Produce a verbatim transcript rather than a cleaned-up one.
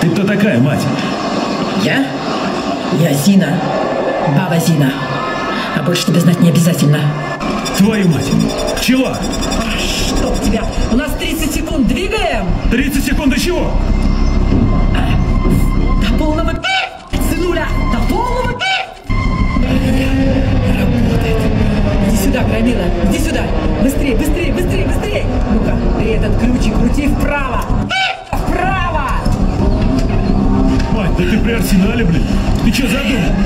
Ты кто такая, мать? Я? Я Зина. Баба Зина. А больше тебе знать не обязательно. Твою мать! Пчела! Чтоб тебя! У нас тридцать секунд, двигаем! тридцать секунд до чего? До полного сынуля! До полного работает! Иди сюда, Громила! Иди сюда! Быстрее, быстрее, быстрее, быстрее! Ну-ка, ты этот ключик крути вправо! Вправо! Мать, да ты при арсенале, блин! Ты что задумал?